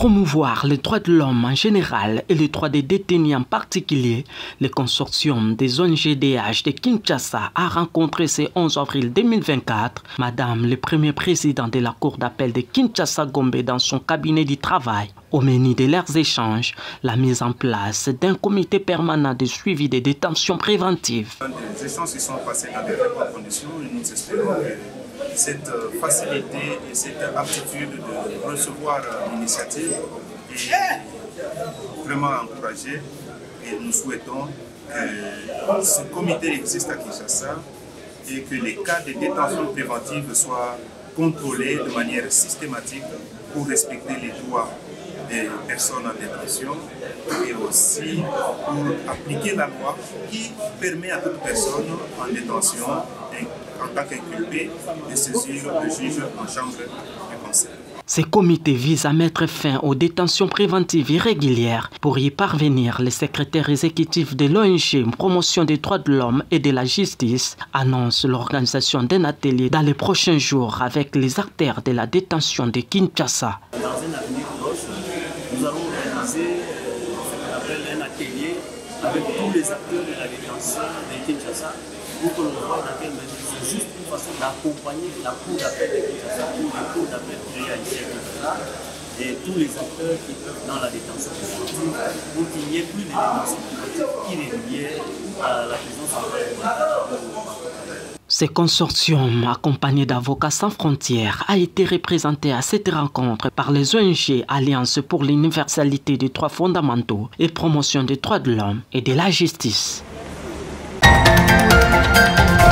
promouvoir les droits de l'homme en général et les droits des détenus en particulier, le consortium des ONG-DH de Kinshasa a rencontré ce 11 avril 2024 Madame le premier président de la Cour d'appel de Kinshasa-Gombe dans son cabinet du travail. Au menu de leurs échanges, la mise en place d'un comité permanent de suivi des détentions préventives. Les échanges se sont passés dans de très bonnes conditions et nous espérons que cette facilité et cette aptitude de recevoir l'initiative est vraiment encouragée et nous souhaitons que ce comité existe à Kinshasa et que les cas de détention préventive soient contrôlés de manière systématique pour respecter les droits des personnes en détention et aussi pour appliquer la loi qui permet à toute personne en détention en tant qu'inculpé de saisir le juge en chambre du conseil. Ces comités visent à mettre fin aux détentions préventives irrégulières. Pour y parvenir, le secrétaire exécutif de l'ONG Promotion des droits de l'homme et de la justice annonce l'organisation d'un atelier dans les prochains jours avec les acteurs de la détention de Kinshasa. Dans un avenir proche, nous allons organiser un atelier avec tous les acteurs de la détention de Kinshasa pour que l'on voit dans quelle mesure c'est juste une façon d'accompagner la cour d'appel de Kinshasa ou les cours d'appel réalisées à Kinshasa et tous les acteurs qui peuvent dans la détention préventive pour qu'il n'y ait plus de détention préventive irrégulière à la prison centrale. Ce consortium, accompagné d'Avocats sans frontières, a été représenté à cette rencontre par les ONG Alliance pour l'universalité des droits fondamentaux et promotion des droits de l'homme et de la justice.